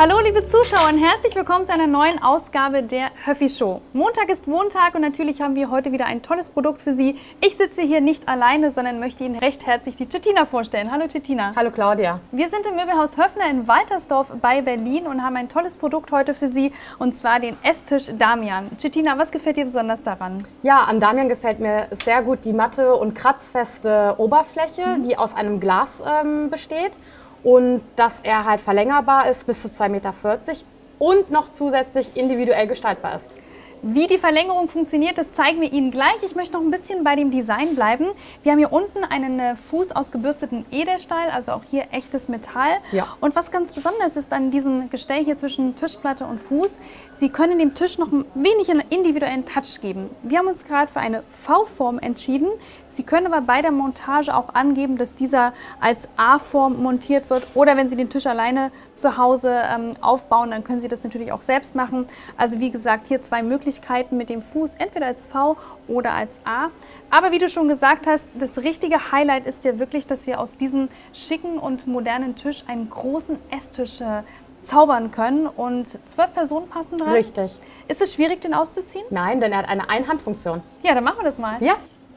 Hallo liebe Zuschauer und herzlich willkommen zu einer neuen Ausgabe der Höffi Show. Montag ist Wohntag und natürlich haben wir heute wieder ein tolles Produkt für Sie. Ich sitze hier nicht alleine, sondern möchte Ihnen recht herzlich die Cettina vorstellen. Hallo Cettina. Hallo Claudia. Wir sind im Möbelhaus Höffner in Waltersdorf bei Berlin und haben ein tolles Produkt heute für Sie, und zwar den Esstisch Damian. Cettina, was gefällt dir besonders daran? Ja, an Damian gefällt mir sehr gut die matte und kratzfeste Oberfläche, die aus einem Glas besteht. Und dass er halt verlängerbar ist bis zu 2,40 Meter und noch zusätzlich individuell gestaltbar ist. Wie die Verlängerung funktioniert, das zeigen wir Ihnen gleich. Ich möchte noch ein bisschen bei dem Design bleiben. Wir haben hier unten einen Fuß aus gebürstetem Edelstahl, also auch hier echtes Metall. Ja. Und was ganz besonders ist an diesem Gestell hier zwischen Tischplatte und Fuß, Sie können dem Tisch noch ein wenig einen individuellen Touch geben. Wir haben uns gerade für eine V-Form entschieden. Sie können aber bei der Montage auch angeben, dass dieser als A-Form montiert wird. Oder wenn Sie den Tisch alleine zu Hause aufbauen, dann können Sie das natürlich auch selbst machen. Also wie gesagt, hier zwei Möglichkeiten mit dem Fuß, entweder als V oder als A. Aber wie du schon gesagt hast, das richtige Highlight ist ja wirklich, dass wir aus diesem schicken und modernen Tisch einen großen Esstisch zaubern können. Und 12 Personen passen dran. Richtig. Ist es schwierig, den auszuziehen? Nein, denn er hat eine Einhandfunktion. Ja, dann machen wir das mal. Ja.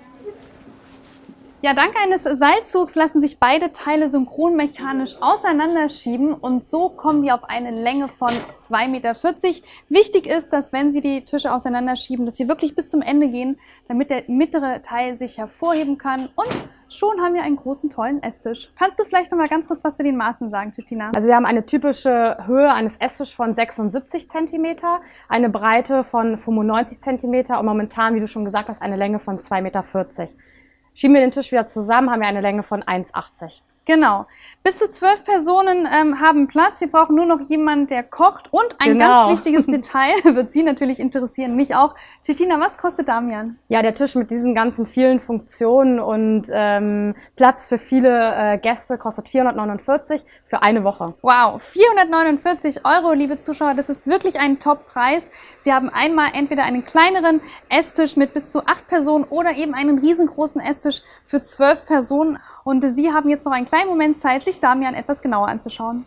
Ja, dank eines Seilzugs lassen sich beide Teile synchron mechanisch auseinanderschieben und so kommen wir auf eine Länge von 2,40 Meter. Wichtig ist, dass wenn Sie die Tische auseinanderschieben, dass Sie wirklich bis zum Ende gehen, damit der mittlere Teil sich hervorheben kann, und schon haben wir einen großen, tollen Esstisch. Kannst du vielleicht noch mal ganz kurz was zu den Maßen sagen, Cettina? Also wir haben eine typische Höhe eines Esstisches von 76 cm, eine Breite von 95 cm und momentan, wie du schon gesagt hast, eine Länge von 2,40 Meter. Schieben wir den Tisch wieder zusammen, haben wir eine Länge von 1,80. Genau. Bis zu 12 Personen haben Platz. Wir brauchen nur noch jemanden, der kocht. Und ein ganz wichtiges Detail wird Sie natürlich interessieren, mich auch. Cettina, was kostet Damian? Ja, der Tisch mit diesen ganzen vielen Funktionen und Platz für viele Gäste kostet 449 für eine Woche. Wow, 449 €, liebe Zuschauer, das ist wirklich ein Top-Preis. Sie haben einmal entweder einen kleineren Esstisch mit bis zu 8 Personen oder eben einen riesengroßen Esstisch für 12 Personen. Und Sie haben jetzt noch einen kleinen Moment Zeit, sich Damian etwas genauer anzuschauen.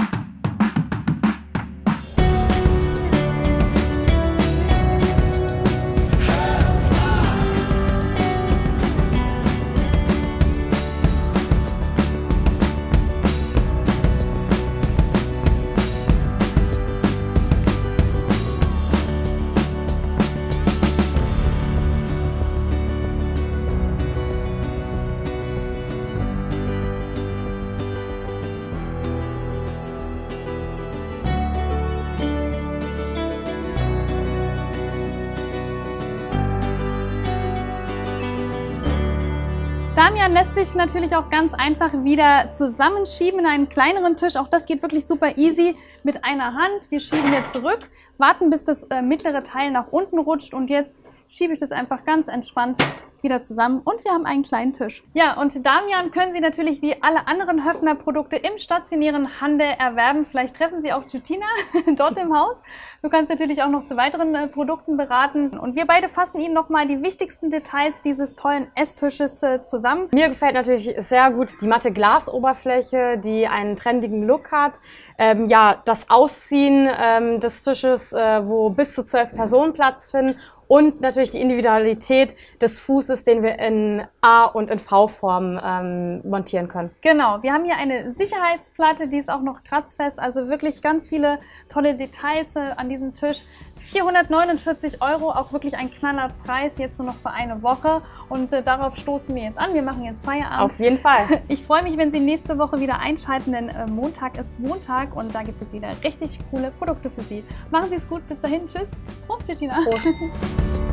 Damian lässt sich natürlich auch ganz einfach wieder zusammenschieben in einen kleineren Tisch. Auch das geht wirklich super easy mit einer Hand. Wir schieben hier zurück, warten, bis das mittlere Teil nach unten rutscht, und jetzt schiebe ich das einfach ganz entspannt wieder zusammen und wir haben einen kleinen Tisch. Ja, und Damian können Sie natürlich wie alle anderen Höffner Produkte im stationären Handel erwerben. Vielleicht treffen Sie auch Cettina dort im Haus. Du kannst natürlich auch noch zu weiteren Produkten beraten. Und wir beide fassen Ihnen nochmal die wichtigsten Details dieses tollen Esstisches zusammen. Mir gefällt natürlich sehr gut die matte Glasoberfläche, die einen trendigen Look hat. Ja, das Ausziehen des Tisches, wo bis zu 12 Personen Platz finden, und natürlich die Individualität des Fußes, den wir in A- und in V-Form montieren können. Genau, wir haben hier eine Sicherheitsplatte, die ist auch noch kratzfest, also wirklich ganz viele tolle Details an diesem Tisch. 449 €, auch wirklich ein kleiner Preis, jetzt nur noch für eine Woche, und darauf stoßen wir jetzt an. Wir machen jetzt Feierabend. Auf jeden Fall. Ich freue mich, wenn Sie nächste Woche wieder einschalten, denn Montag ist Wohntag und da gibt es wieder richtig coole Produkte für Sie. Machen Sie es gut, bis dahin, tschüss. Prost, Cettina. Prost.